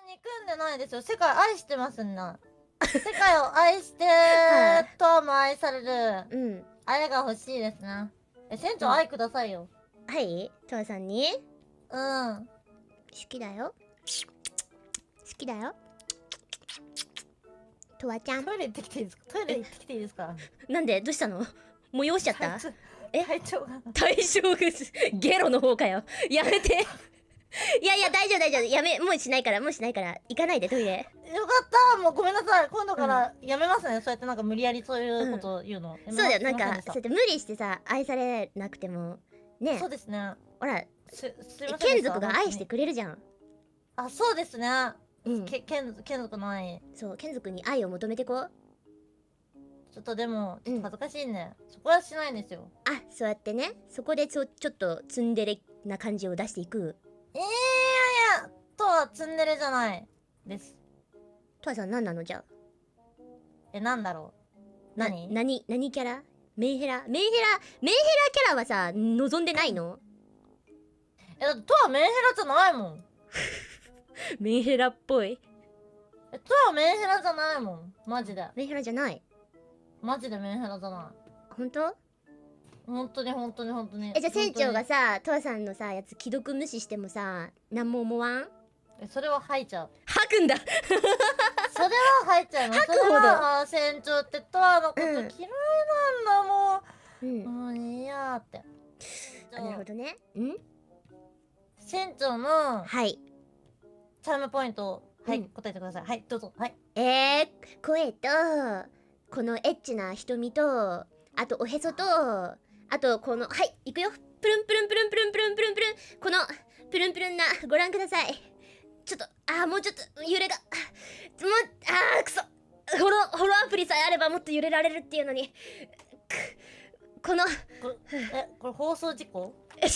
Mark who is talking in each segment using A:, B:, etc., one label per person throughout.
A: 憎んでないですよ。世界愛してますんな。世界を愛してとはも愛される。
B: うん。
A: 愛が欲しいですね。船長愛くださいよ。
B: はい、とわさんに
A: うん。
B: 好きだよ。好きだよ。とわちゃん。
A: トイレ行ってきていいですか？トイレ行ってきていいですか？
B: なんでどうしたの？催しちゃった？え、
A: 体調が。
B: 大丈夫ゲロの方かよ。やめて。いやいや、大丈夫大丈夫。やめ、もうしないから、もうしないから。行かないで、トイレ。
A: よかった。もうごめんなさい。今度からやめますね。そうやってなんか無理やりそういうことを言うの。
B: そうだよ、なんか、そうやって無理してさ、愛されなくても、ね。
A: そうですね。
B: ほら、
A: すいません。
B: 眷属が愛してくれるじゃん。
A: あ、そうですね。
B: うん。
A: 眷属の愛。
B: そう、眷属に愛を求めてこう。
A: ちょっとでも、ちょっと恥ずかしいんで、そこはしないんですよ。
B: あ、そうやってね、そこでちょっとツンデレな感じを出していく。
A: いやとはツンデレじゃないです。
B: とわさん何なのじゃあ。
A: なんだろう。何
B: キャラ？メンヘラキャラはさ、望んでないの？
A: だってとはメンヘラじゃないもん。
B: メンヘラっぽい。
A: とはメンヘラじゃないもん。マジで。
B: メンヘラじゃない。
A: マジでメンヘラじゃない。
B: 本当？
A: 本当に本当に本当に。
B: じゃあ船長がさ、とわさんのさ、やつ既読無視してもさ、何も思わん？
A: それは吐いちゃう。
B: 吐くんだ。
A: それは吐いちゃいます。
B: 吐くほど。
A: 船長ってとわのこと嫌いなんだ、もう。
B: うん。
A: もういいやって。
B: なるほどね。ん？
A: 船長の
B: はい。
A: チャームポイント、はい、答えてください。はい、どうぞ。はい。
B: 声と、このエッチな瞳と、あとおへそと、あとこの、はい、いくよ。プルンプルンプルンプルンプルンプルンプルン。この、プルンプルンな、ご覧ください。ちょっと、もうちょっと、揺れが、くそ。フォローアプリさえあればもっと揺れられるっていうのに。この、
A: これ放送事故？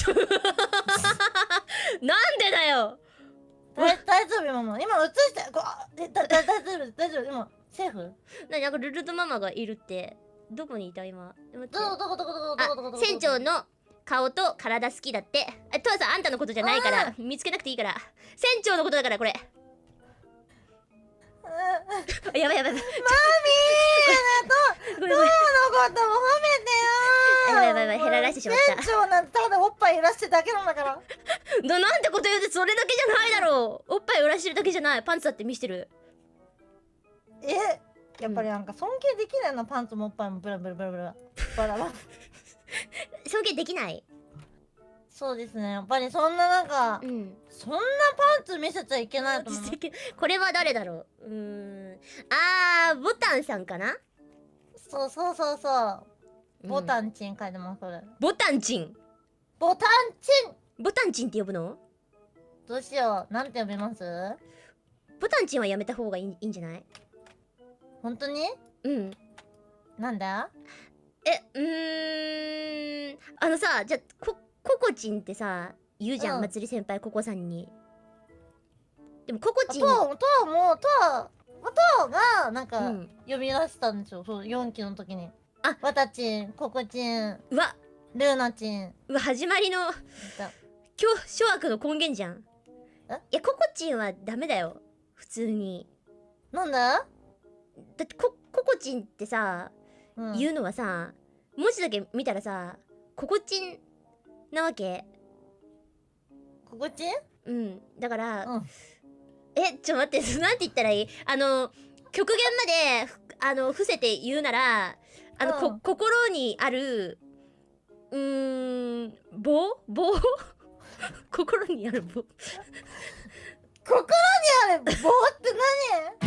B: なんでだよ。
A: 大丈夫今映して、大丈夫今、セーフ？
B: なんかルルトママがいるって、どこにいた今。
A: どこ
B: 船長の顔と体好きだって。トワさん、あんたのことじゃないから、見つけなくていいから。船長のことだから、これ。やばい。マミー
A: トワのことも褒めてよ。
B: やばい、ヘラらしてしまった。
A: 船長なんてただおっぱい揺らしてるだけなんだから。
B: なんてこと言うて、それだけじゃないだろう。おっぱい揺らしてるだけじゃない。パンツだって見してる。
A: やっぱりなんか尊敬できないの、パンツもおっぱいもブラブラブラブラバラバラ。
B: 尊敬できない。
A: そうですね、やっぱりそんななんか、そんなパンツ見せちゃいけないと思う。
B: これは誰だろう。ボタンさんかな。
A: そうボタンチン書いてます。それ
B: ボタンチンって呼ぶの？
A: どうしよう、なんて呼びます？
B: ボタンチンはやめた方がいいんじゃない？
A: 本当に？なんだ？
B: さ、じゃあココチンってさ言うじゃん、まつり先輩ココさんに。でもココチンが
A: なんか呼び出したんですよ、そう4期の時に。わたちん、ココチン、ルーナチン。
B: 始まりの諸悪の根源じゃん。いや、ココチンはダメだよ、普通に。
A: なんだ？
B: だってココチンってさ、言うのはさ、文字だけ見たらさ、ココチンなわけ。
A: ココチ
B: ン？だから、ちょ待って、なんて言ったらいい？極限まで伏せて言うなら、心にある棒心にある棒。
A: 心にある棒って何？